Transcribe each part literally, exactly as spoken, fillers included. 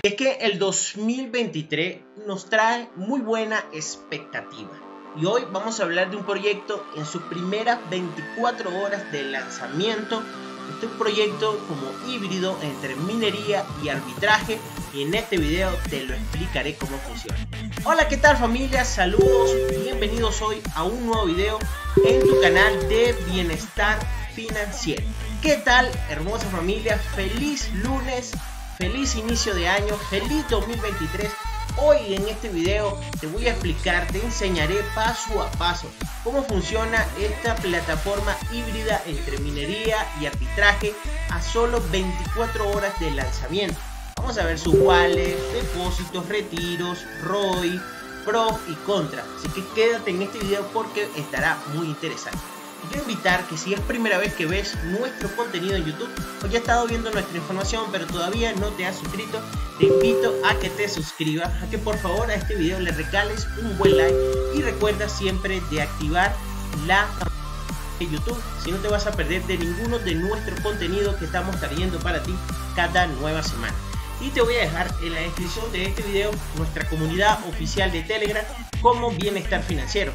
Es que el dos mil veintitrés nos trae muy buena expectativa y hoy vamos a hablar de un proyecto en sus primeras veinticuatro horas de lanzamiento. Este es un proyecto como híbrido entre minería y arbitraje y en este video te lo explicaré cómo funciona. Hola, ¿qué tal familia? Saludos, bienvenidos hoy a un nuevo video en tu canal de bienestar financiero. ¿Qué tal, hermosa familia? Feliz lunes, feliz inicio de año, feliz dos mil veintitrés. Hoy en este video te voy a explicar, te enseñaré paso a paso cómo funciona esta plataforma híbrida entre minería y arbitraje a solo veinticuatro horas de lanzamiento. Vamos a ver sus wallet, depósitos, retiros, R O I, pros y contras. Así que quédate en este video porque estará muy interesante. Te quiero invitar que si es primera vez que ves nuestro contenido en YouTube o ya has estado viendo nuestra información pero todavía no te has suscrito, te invito a que te suscribas, a que por favor a este video le regales un buen like y recuerda siempre de activar la campanita de YouTube, si no te vas a perder de ninguno de nuestro contenido que estamos trayendo para ti cada nueva semana. Y te voy a dejar en la descripción de este video nuestra comunidad oficial de Telegram como Bienestar Financiero.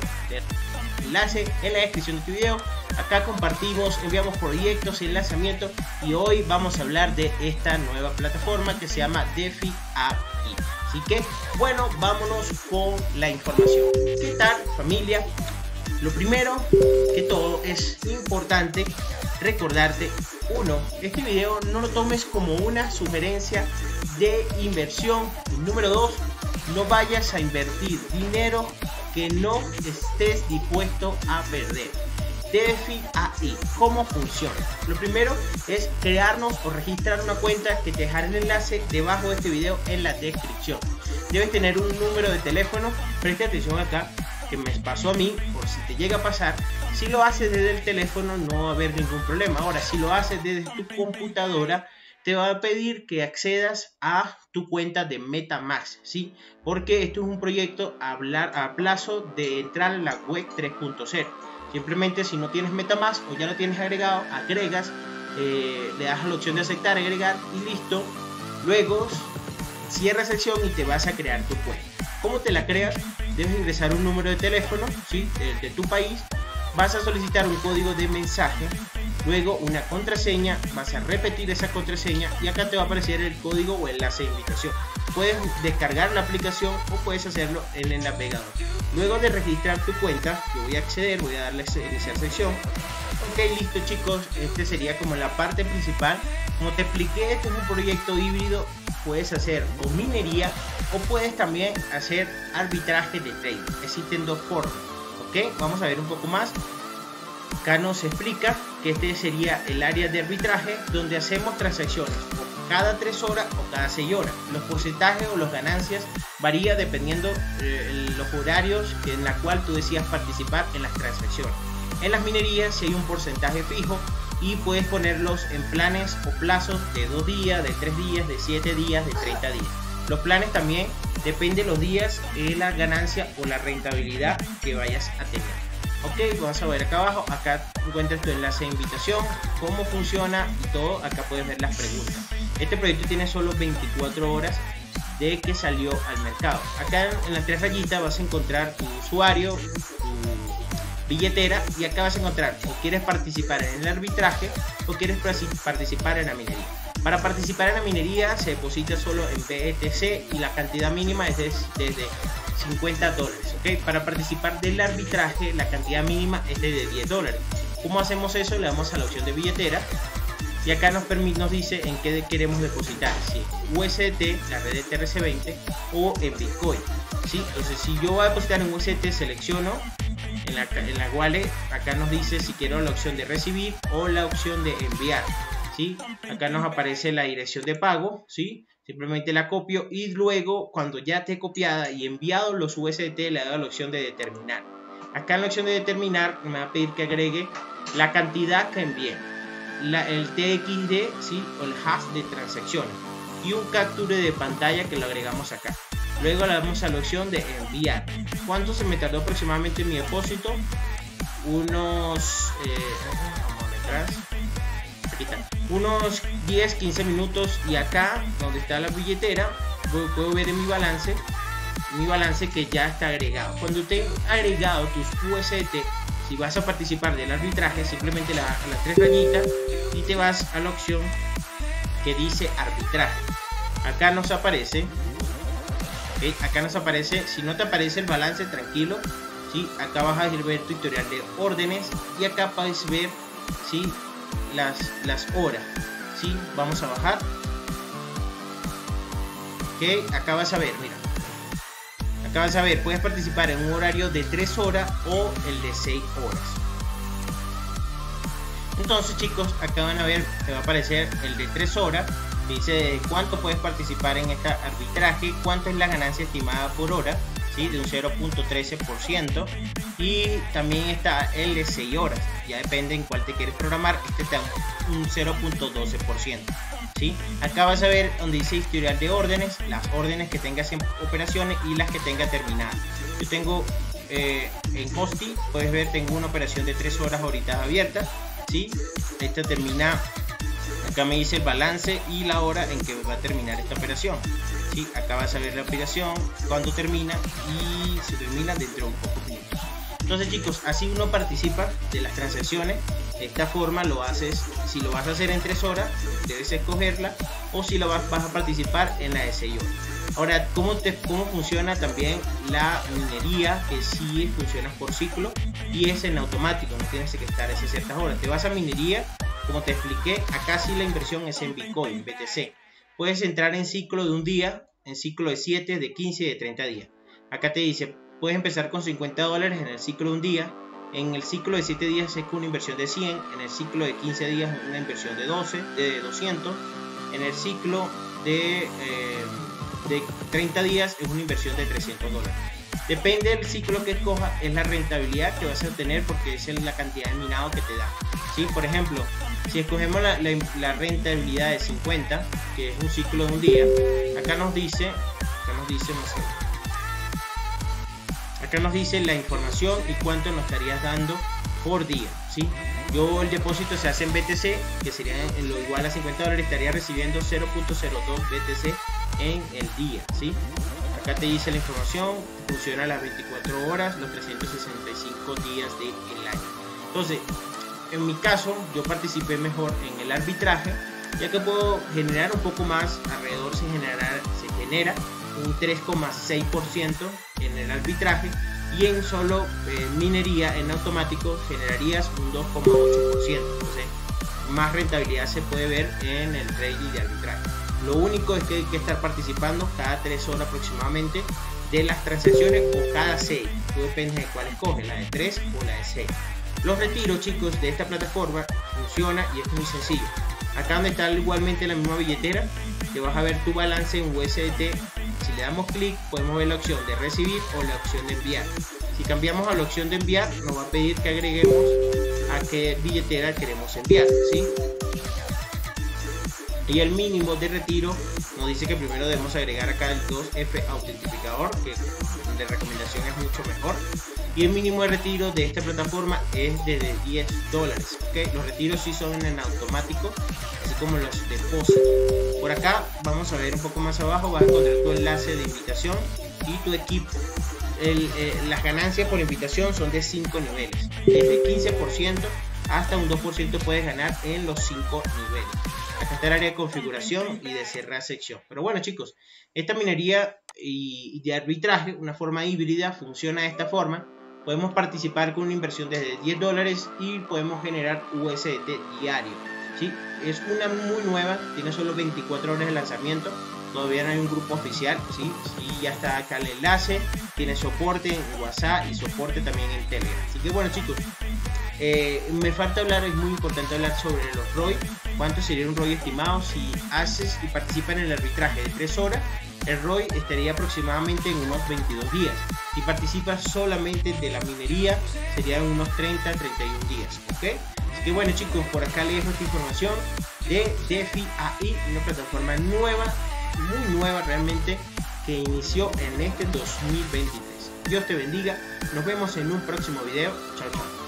Enlace en la descripción de este video. Acá compartimos, enviamos proyectos en lanzamiento y hoy vamos a hablar de esta nueva plataforma que se llama DeFi A P I. Así que bueno, vámonos con la información. ¿Qué tal, familia? Lo primero que todo es importante recordarte, uno, este video no lo tomes como una sugerencia de inversión. Número dos, no vayas a invertir dinero que no estés dispuesto a perder. DeFi A I, ¿cómo funciona? Lo primero es crearnos o registrar una cuenta que te dejaré el enlace debajo de este video en la descripción. Debes tener un número de teléfono, presta atención acá, que me pasó a mí, por si te llega a pasar. Si lo haces desde el teléfono no va a haber ningún problema. Ahora, si lo haces desde tu computadora, te va a pedir que accedas a tu cuenta de MetaMask, ¿sí? Porque esto es un proyecto a, hablar, a plazo de entrar en la web tres punto cero. Simplemente si no tienes MetaMask o ya lo tienes agregado, agregas, eh, le das a la opción de aceptar, agregar y listo. Luego cierras sección y te vas a crear tu cuenta. ¿Cómo te la creas? Debes ingresar un número de teléfono, ¿sí? de, de tu país. Vas a solicitar un código de mensaje, luego una contraseña, vas a repetir esa contraseña y acá te va a aparecer el código o enlace de invitación. Puedes descargar la aplicación o puedes hacerlo en el navegador. Luego de registrar tu cuenta, yo voy a acceder, voy a darle a iniciar sección. Ok, listo chicos, este sería como la parte principal. Como te expliqué, este es un proyecto híbrido. Puedes hacer o minería o puedes también hacer arbitraje de trading. Existen dos formas. Ok, vamos a ver un poco más. Acá nos explica que este sería el área de arbitraje donde hacemos transacciones o cada tres horas o cada seis horas. Los porcentajes o las ganancias varía dependiendo eh, los horarios en la cual tú decidas participar en las transacciones. En las minerías si hay un porcentaje fijo y puedes ponerlos en planes o plazos de dos días, de tres días, de siete días, de treinta días. Los planes también depende de los días de la ganancia o la rentabilidad que vayas a tener. Ok, vamos a ver acá abajo, acá encuentras tu enlace de invitación, cómo funciona y todo. Acá puedes ver las preguntas. Este proyecto tiene solo veinticuatro horas de que salió al mercado. Acá en las tres rayitas vas a encontrar tu usuario, tu billetera y acá vas a encontrar o quieres participar en el arbitraje o quieres participar en la minería. Para participar en la minería se deposita solo en B E T C y la cantidad mínima es desde, desde cincuenta dólares. ¿Okay? Para participar del arbitraje la cantidad mínima es de diez dólares. ¿Cómo hacemos eso? Le damos a la opción de billetera y acá nos, permite, nos dice en qué queremos depositar, si U S D T, la red de T R C veinte o en Bitcoin. ¿Sí? Entonces si yo voy a depositar en U S D T, selecciono en la, en la wallet, acá nos dice si quiero la opción de recibir o la opción de enviar. ¿Sí? Acá nos aparece la dirección de pago, ¿sí? Simplemente la copio y luego cuando ya esté copiada y enviado los U S D T le doy la opción de determinar. Acá en la opción de determinar me va a pedir que agregue la cantidad que envié, la, el T X D, ¿sí? O el hash de transacciones y un capture de pantalla que lo agregamos acá. Luego le damos a la opción de enviar. ¿Cuánto se me tardó aproximadamente mi depósito? Unos eh, vamos atrás. Aquí está. Unos diez quince minutos y acá donde está la billetera puedo ver en mi balance, mi balance que ya está agregado. Cuando te he agregado tus U S D T, si vas a participar del arbitraje, simplemente le das a las tres rayitas y te vas a la opción que dice arbitraje. Acá nos aparece, ¿okay? Acá nos aparece, si no te aparece el balance, tranquilo, ¿sí? Acá vas a ver tu historial de órdenes y acá puedes ver, ¿sí? las, las horas, ¿sí? Vamos a bajar, ¿okay? Acá vas a ver, mira, acá vas a ver, puedes participar en un horario de tres horas o el de seis horas. Entonces, chicos, acá van a ver, te va a aparecer el de tres horas, dice cuánto puedes participar en este arbitraje, cuánto es la ganancia estimada por hora, ¿sí? De un cero punto trece por ciento, y también está el de seis horas, ya depende en cuál te quieres programar, este está un cero punto doce por ciento, ¿sí? Acá vas a ver donde dice historial de órdenes, las órdenes que tengas en operaciones y las que tenga terminadas. Yo tengo eh, en Hosty, puedes ver, tengo una operación de tres horas ahorita abierta, ¿sí? Esta termina, acá me dice el balance y la hora en que va a terminar esta operación, ¿sí? Acá vas a ver la operación, cuando termina, y se termina dentro de un poco de minutos. Entonces, chicos, así uno participa de las transacciones. De esta forma lo haces, si lo vas a hacer en tres horas, debes escogerla, o si lo vas, vas a participar en la de seis horas. Ahora, ¿cómo, te, ¿cómo funciona también la minería? Que sí funciona por ciclo y es en automático, no tienes que estar esas ciertas horas. Te vas a minería, como te expliqué, acá sí la inversión es en Bitcoin, B T C. Puedes entrar en ciclo de un día, en ciclo de siete, de quince y de treinta días. Acá te dice, puedes empezar con cincuenta dólares en el ciclo de un día. En el ciclo de siete días es con una inversión de cien. En el ciclo de quince días una inversión de doce, de doscientos. En el ciclo de, eh, de treinta días es una inversión de trescientos dólares. Depende del ciclo que escojas, es la rentabilidad que vas a obtener, porque esa es la cantidad de minado que te da, ¿sí? Por ejemplo, si escogemos la, la, la rentabilidad de cincuenta, que es un ciclo de un día, acá nos dice, acá nos dice, no sé, acá nos dice la información y cuánto nos estarías dando por día, ¿sí? Yo, el depósito se hace en B T C, que sería en lo igual a cincuenta dólares, estaría recibiendo cero punto cero dos B T C en el día, ¿sí? Acá te dice la información, funciona a las veinticuatro horas, los trescientos sesenta y cinco días del año. Entonces, en mi caso, yo participé mejor en el arbitraje, ya que puedo generar un poco más, alrededor se, generar, se genera un tres coma seis por ciento en el arbitraje, y en solo eh, minería en automático generarías un dos coma ocho por ciento. Entonces, más rentabilidad se puede ver en el trading de arbitraje. Lo único es que hay que estar participando cada tres horas aproximadamente de las transacciones, o cada seis. Tú dependes de cuál escoges, la de tres o la de seis. Los retiros, chicos, de esta plataforma funciona y es muy sencillo. Acá donde está igualmente la misma billetera, te vas a ver tu balance en U S D T. Si le damos clic, podemos ver la opción de recibir o la opción de enviar. Si cambiamos a la opción de enviar, nos va a pedir que agreguemos a qué billetera queremos enviar, ¿sí? Y el mínimo de retiro nos dice que primero debemos agregar acá el dos F autentificador, que de recomendación es mucho mejor. Y el mínimo de retiro de esta plataforma es de diez dólares, ¿okay? Los retiros sí son en automático, así como los depósitos. Por acá vamos a ver un poco más abajo, vas a encontrar tu enlace de invitación y tu equipo. El, eh, las ganancias por invitación son de cinco niveles, desde quince por ciento hasta un dos por ciento puedes ganar en los cinco niveles. Acá está el área de configuración y de cerrar sección. Pero bueno, chicos, esta minería y de arbitraje, una forma híbrida, funciona de esta forma. Podemos participar con una inversión desde diez dólares y podemos generar U S D T diario, ¿sí? Es una muy nueva, tiene solo veinticuatro horas de lanzamiento. Todavía no hay un grupo oficial, ¿sí? Y ya está acá el enlace, tiene soporte en WhatsApp y soporte también en Telegram. Así que bueno, chicos, eh, me falta hablar, es muy importante hablar sobre los R O I. ¿Cuánto sería un R O I estimado? Si haces y participas en el arbitraje de tres horas, el R O I estaría aproximadamente en unos veintidós días. Si participas solamente de la minería, serían unos treinta a treinta y uno días, ¿ok? Así que bueno, chicos, por acá les dejo esta información de DeFi A I, una plataforma nueva, muy nueva realmente, que inició en este dos mil veintitrés. Dios te bendiga, nos vemos en un próximo video. Chao, chao.